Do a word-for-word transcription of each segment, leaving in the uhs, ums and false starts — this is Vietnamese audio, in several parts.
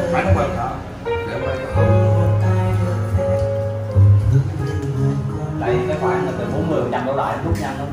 Phải không quên hả? Đây cái khoản là từ bốn mươi phần trăm đổ lại rút nhanh lắm.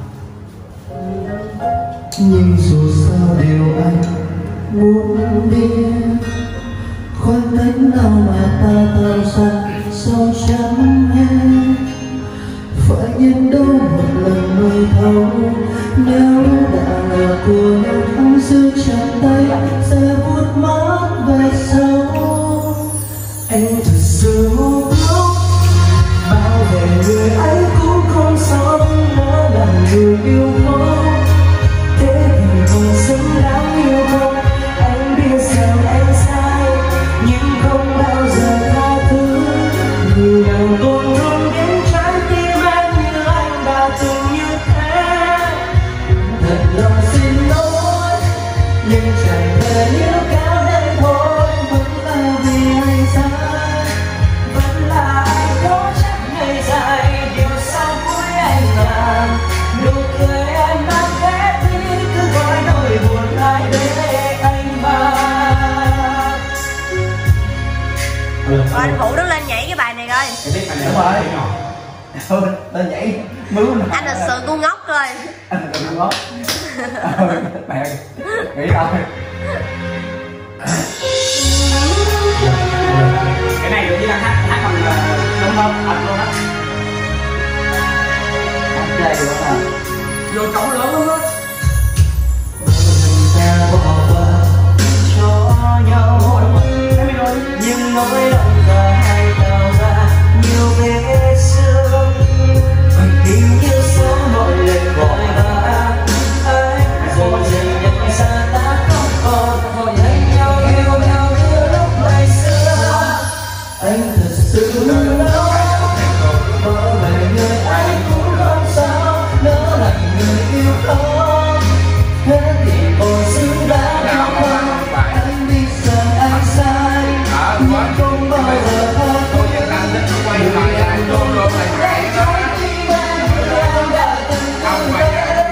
Nhưng dù sao điều anh muốn biết khoảng cách nào mà ta tạo ra sao chẳng hay phải nhân đâu một lần mới thấu nếu đã là của nhau không giữ chặt tay sẽ vuốt mất về sau. Anh thật sự ngu ngốc bao về người ấy cũng không sống nữa là người yêu mong thế thì còn xứng đáng yêu không. Anh biết rằng anh sai nhưng không bao giờ tha thứ người nào tổn thương đến trái tim anh như anh đã từng như thế. Thật lòng xin lỗi nhưng chẳng thể níu kéo đến thôi vẫn là vì anh sai vẫn là anh cố chấp ngày dài điều sau cuối anh làm nụ cười em mang thế thì cứ gọi nỗi buồn lại để anh mang. Rồi anh Phụ đứng lên nhảy cái bài này coi. Cái biết anh nhảy rồi. Thôi, lên nhảy mướn. Anh thật sự ngu ngốc rồi. Anh thật sự ngu ngốc. Mẹ nghĩ thôi. Cái này được với đang hát hát bằng đúng không? Anh luôn á. Hát đây được à? Vô cổng lớn lắm á. Ta bỏ qua cho nhau nhưng nỗi lòng cả hai tạo ra nhiều vết xương hình như số mỗi lần gọi ta anh rồi dần nhận ra ta không còn nhận nhau yêu nhau như lúc ngày xưa. Anh thật sự lỡ bỏ về người anh cũng không sao nỡ là người yêu không thế thì còn xứng đáng không. Anh biết rằng anh sai nhưng không bao giờ tha thứ người anh luôn luôn là trái tim anh như em đã từng như thế.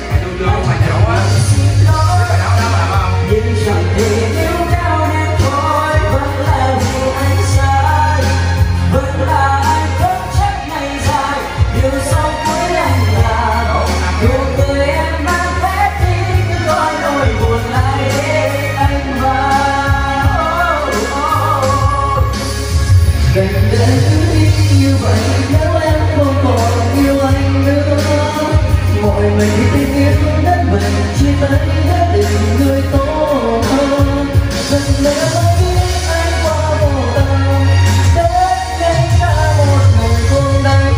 Xin lỗi nhưng chẳng thể níu kéo đến thôi vẫn là vì anh sai vẫn là anh cố chấp ngày dài điều sau cuối anh làm nụ cười em mang thế thì cứ gọi nỗi buồn lại để anh mang. Gần đây cứ đi như vậy nếu em không còn yêu anh nữa mọi mình tình yêu đất mình chia tay hết tình người tốt hơn dần lỡ biết anh qua vô tầm đến ngay cả một ngày không đánh.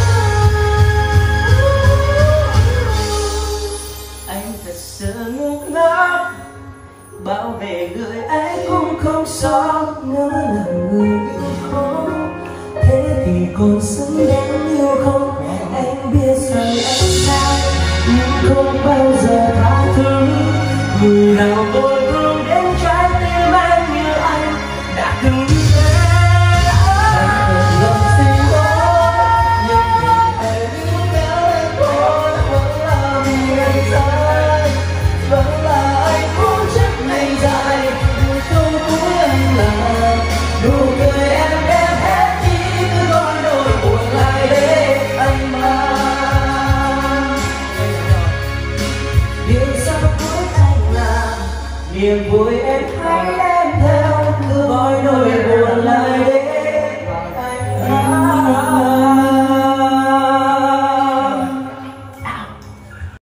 Anh thật sự ngu ngốc bảo vệ người ấy cũng không sót ngỡ là người yêu không thế thì còn xứng đáng yêu không. Anh biết rằng anh sai nhưng không bao giờ tha thứ người nào tổn thương đến trái tim anh như anh đã từng như thế. Anh thật lòng xin lỗi nhưng vì em níu kéo em thôi vẫn là vì anh sai vẫn là anh cố chấp ngày dài điều sau cuối anh làm nụ cười em đem hết đi cứ gọi nỗi buồn lại để anh mang điều sau cuối anh làm niềm vui em hãy